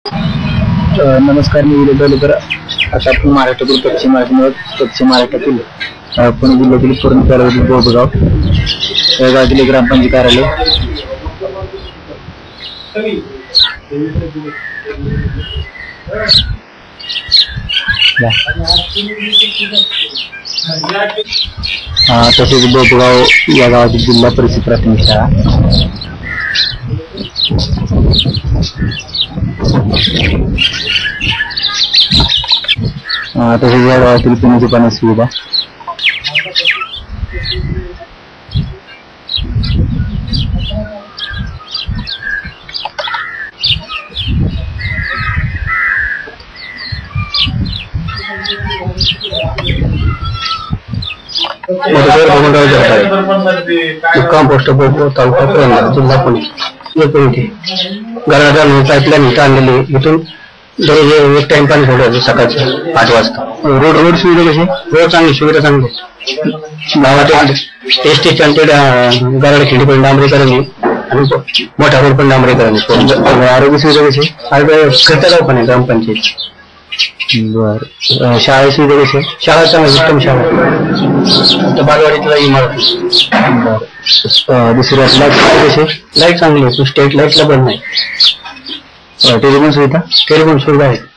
नमस्कार, मी विजय डोलेकर. आता आपण महाराष्ट्रातील पश्चिम महाराष्ट्रातील पुणे जिल्ह्यातील पूर्ण तालुक्यातील बोबगाव या गावातील ग्रामपंचायत कार्यालय. तसेच बोबगाव या गावातील जिल्हा परिषद प्राथमिक शाळा. तसेच या गावातील पिण्याची पाणी सुविधा. मुक्काम पोस्ट तालुका पुरंदर जिल्हा पुणे. घराच्या पाईपलाईन आणलेली इथून दररोज एक टाइम पाणी सोडायचं सकाळचं 8 वाजता. रोड सुविधा कशी? रोड चांगली, सुविधा चांगली. गावात एस टी स्टँड गराड खिंडी पण डांबरीकरण आणि मोठा रोड पण डांबरीकरण. आरोग्य सुविधा कशी? खर्चगाव पण आहे ग्रामपंचायत. बर. शाळा सुविधा कशी? शाळा चांगली, उत्तम शाळा. बालवाडीतला इमारत. बर. दुसऱ्या लाईट कशी? लाईट चांगली आहे, स्टेट लाईटला बंद नाही. टेलिफोन सुविधा? टेलिफोन सुविधा आहे.